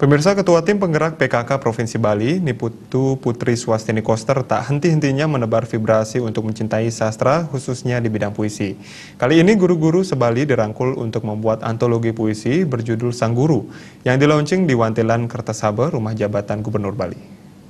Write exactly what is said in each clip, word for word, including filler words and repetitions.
Pemirsa, Ketua Tim Penggerak P K K Provinsi Bali, Niputu Putri Swastini Koster, tak henti-hentinya menebar vibrasi untuk mencintai sastra, khususnya di bidang puisi. Kali ini guru-guru se-Bali dirangkul untuk membuat antologi puisi berjudul Sang Guru, yang dilaunching di Wantelan Kertasaba, Rumah Jabatan Gubernur Bali.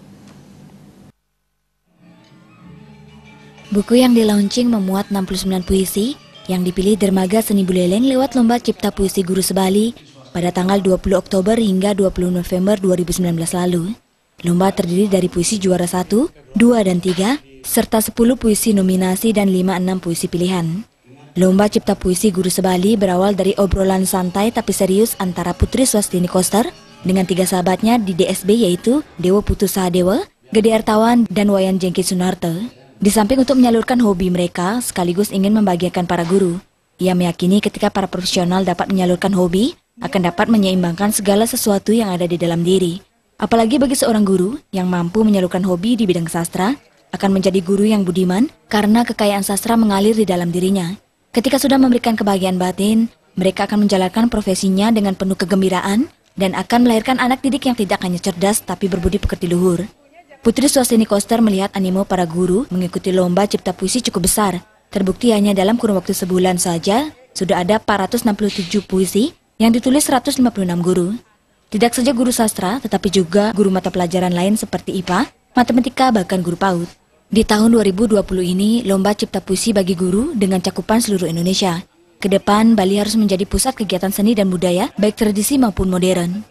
Buku yang dilaunching memuat enam puluh sembilan puisi yang dipilih Dermaga Seni Buleleng lewat Lomba Cipta Puisi Guru Se-Bali pada tanggal dua puluh Oktober hingga dua puluh November dua ribu sembilan belas lalu. Lomba terdiri dari puisi juara satu, dua, dan tiga, serta sepuluh puisi nominasi dan lima enam puisi pilihan. Lomba Cipta Puisi Guru Se-Bali berawal dari obrolan santai tapi serius antara Putri Swastini Koster dengan tiga sahabatnya di D S B, yaitu Dewa Putu Sahadewa, Gede Artawan, dan Wayan Jengki Sunarto. Di samping untuk menyalurkan hobi mereka, sekaligus ingin membahagiakan para guru. Ia meyakini ketika para profesional dapat menyalurkan hobi, akan dapat menyeimbangkan segala sesuatu yang ada di dalam diri. Apalagi bagi seorang guru yang mampu menyalurkan hobi di bidang sastra, akan menjadi guru yang budiman karena kekayaan sastra mengalir di dalam dirinya. Ketika sudah memberikan kebahagiaan batin, mereka akan menjalankan profesinya dengan penuh kegembiraan dan akan melahirkan anak didik yang tidak hanya cerdas tapi berbudi pekerti luhur. Putri Swastini Koster melihat animo para guru mengikuti lomba cipta puisi cukup besar. Terbukti hanya dalam kurun waktu sebulan saja, sudah ada empat ratus enam puluh tujuh puisi yang ditulis seratus lima puluh enam guru. Tidak saja guru sastra, tetapi juga guru mata pelajaran lain seperti I P A, matematika, bahkan guru PAUD. Di tahun dua ribu dua puluh ini, lomba cipta puisi bagi guru dengan cakupan seluruh Indonesia. Kedepan, Bali harus menjadi pusat kegiatan seni dan budaya, baik tradisi maupun modern.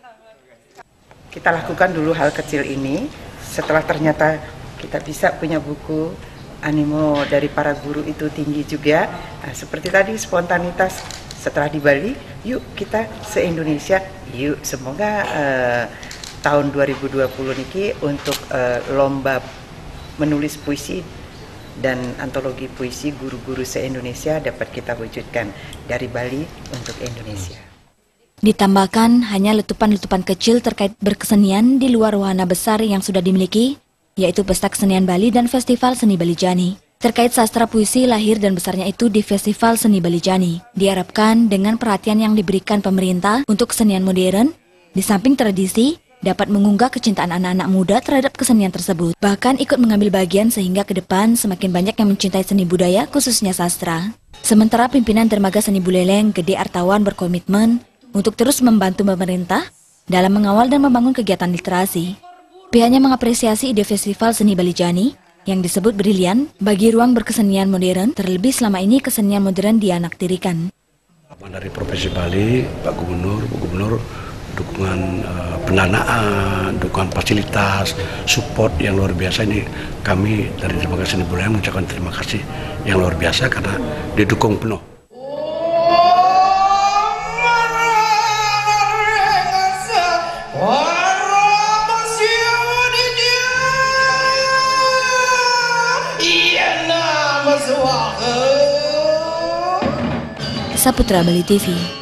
Kita lakukan dulu hal kecil ini. Setelah ternyata kita bisa punya buku, animo dari para guru itu tinggi juga. Nah, seperti tadi spontanitas setelah di Bali, yuk kita se-Indonesia, yuk semoga uh, tahun dua ribu dua puluh niki untuk uh, lomba menulis puisi dan antologi puisi guru-guru se-Indonesia dapat kita wujudkan dari Bali untuk Indonesia. Ditambahkan hanya letupan-letupan kecil terkait berkesenian di luar wahana besar yang sudah dimiliki, yaitu Pesta Kesenian Bali dan Festival Seni Balijani. Terkait sastra puisi lahir dan besarnya itu di Festival Seni Balijani. Diharapkan dengan perhatian yang diberikan pemerintah untuk kesenian modern, di samping tradisi, dapat mengunggah kecintaan anak-anak muda terhadap kesenian tersebut. Bahkan ikut mengambil bagian sehingga ke depan semakin banyak yang mencintai seni budaya, khususnya sastra. Sementara pimpinan Dermaga Seni Buleleng, Gede Artawan, berkomitmen untuk terus membantu pemerintah dalam mengawal dan membangun kegiatan literasi. Pihaknya mengapresiasi ide Festival Seni Balijani yang disebut brilian bagi ruang berkesenian modern, terlebih selama ini kesenian modern dianaktirikan. Dari Provinsi Bali, Pak Gubernur, Bu Gubernur, dukungan uh, pendanaan, dukungan fasilitas, support yang luar biasa ini kami dari Dermaga Seni Buleleng mengucapkan terima kasih yang luar biasa karena didukung penuh. Saputra Bali T V.